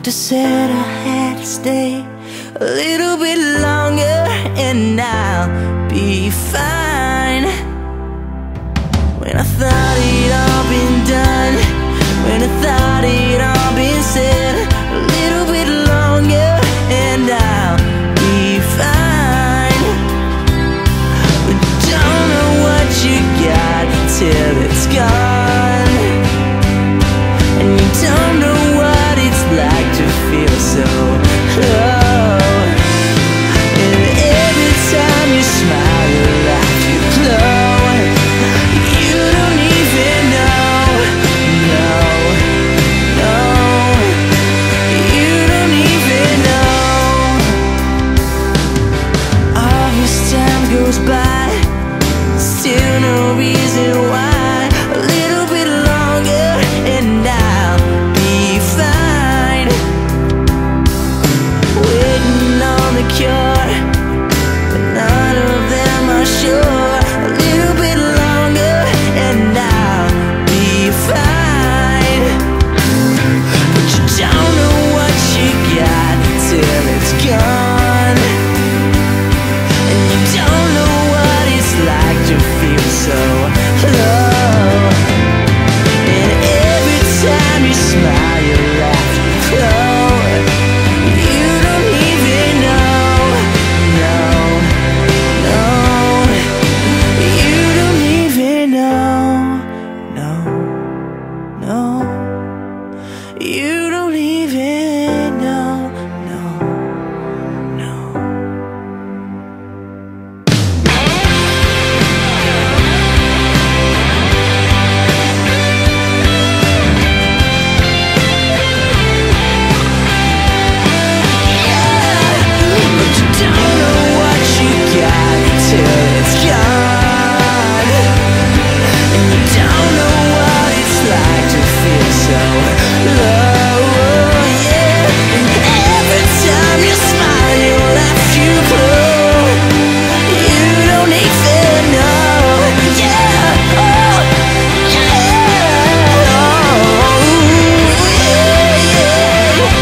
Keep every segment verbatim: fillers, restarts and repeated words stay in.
doctor said I had to stay a little bit longer and I'll be fine. When I thought it all been done, when I thought it all been said, a little bit longer and I'll be fine. But don't know what you got till it's gone, and you don't know what it's like to feel so low. And every time you smile, you laugh, you glow. You don't even know, no, no. You don't even know. All this time goes by, still no reason why. A little bit longer and I'll be fine. Waiting on the cure, but none of them are sure. A little bit longer and I'll be fine. But you don't know what you got till it's gone, and you don't know what it's like to feel so low. And every time you smile, you laugh, you glow. You don't even know, no, no. You don't even know, no, no. You don't even know, no, no. But you don't know what you got till it's gone, and you don't know what it's like to feel so low, yeah. And every time you smile, you laugh, you glow. You don't even know, yeah, oh, yeah, oh, yeah, yeah.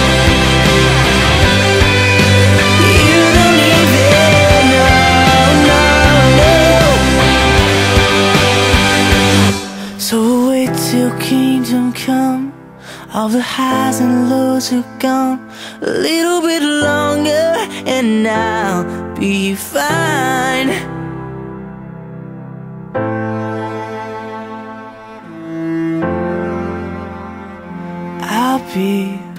You don't even know, no, no. So wait till kingdom come, all the highs and lows are gone. A little bit longer and I'll be fine. I'll be